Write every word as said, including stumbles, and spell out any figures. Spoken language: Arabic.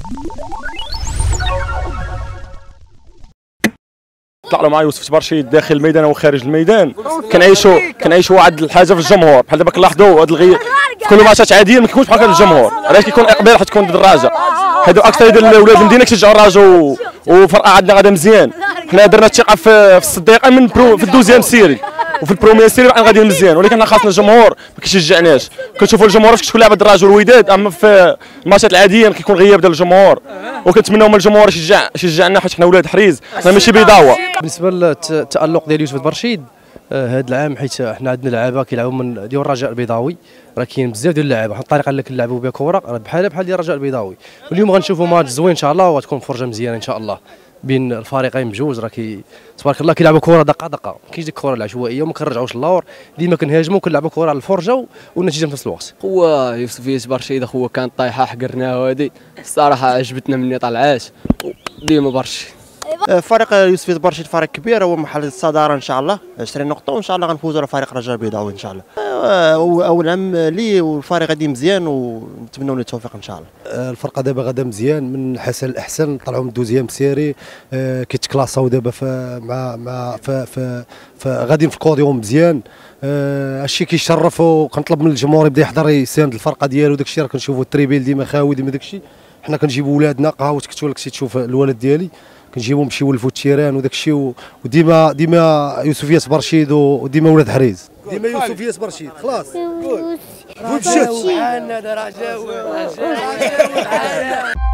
طلع له مع يوسف برشيد داخل الميدان وخارج الميدان، كنعيشوا كنعيشوا واحد الحاجه في الجمهور بحال دابا كنلاحظوا هاد الغي في كل ماتشات عاديه ما كيكونش بحال هكا الجمهور، علاش كيكون اقبال حيت تكون الدراجه هادو اكثر ديال ولاد المدينه كيشجعوا الراجا وفرقه عندنا غادا مزيان. حنا درنا الثقه في الصديقه من برو في الدوزيام سيري وفي البروميير سيري باقيين غاديين مزيان، ولكن حنا خاصنا الجمهور ما كيشجعناش، كنشوفوا الجمهور فاش كتكون لعبه الدراجه والوداد، اما في الماتشات العاديه كيكون غياب ديال الجمهور، وكنتمناو من الجمهور يشجع يشجعنا حيت حنا ولاد حريز، حنا ماشي بيضاوه. بالنسبه للتالق ديال يوسف برشيد هذا العام، حيت حنا عندنا لعابه كيلعبوا من ديال الرجاء البيضاوي، راه كاين بزاف ديال اللعابه، بحال الطريقه اللي كنلعبوا بها كره راه بحال بحال ديال الرجاء البيضاوي. واليوم غنشوفوا ماتش زوين ان شاء الله، وغتكون فرجه مزيانه ان شاء الله بين الفريقين بجوج. راه كي تبارك الله كيلعبوا كره دقه دقه، ما كاينش ديك الكره العشوائيه وما كنرجعوش اللور، ديما كنهاجموا كنلعبوا كره على الفرجه والنتيجه في نفس الوقت. هو يوسف برشيد اخويا كانت طايحه حقرناها هذه الصراحه عجبتنا مني طلعات ديما برشيد. فريق يوسف برشيد فريق كبير، هو محل الصداره ان شاء الله عشرين نقطه، وان شاء الله غنفوزوا على فريق الرجاء البيضاوي ان شاء الله. اول عام لي والفريق غادي مزيان ونتمنوا له التوفيق ان شاء الله. الفرقه دابا غادا مزيان من الحسن الاحسن، طلعوا من دوزيام سيري كيتكلاصاو دابا مع مع غاديين في الكوديوم مزيان. هادشي كيشرف، وكنطلب من الجمهور يبدا يحضر يساند الفرقه ديالو. داكشي راه كنشوفوا التريبيل ديما خاوي ديما داكشي، حنا كنجيبوا ولادنا قهوه كتولك تشوف الولد ديالي كنجيبو نمشيو لفوت التيران وداك الشيء، وديما ديما يوسفياس برشيد وديما ولاد حريز، ديما يوسفياس برشيد خلاص. فوت الشات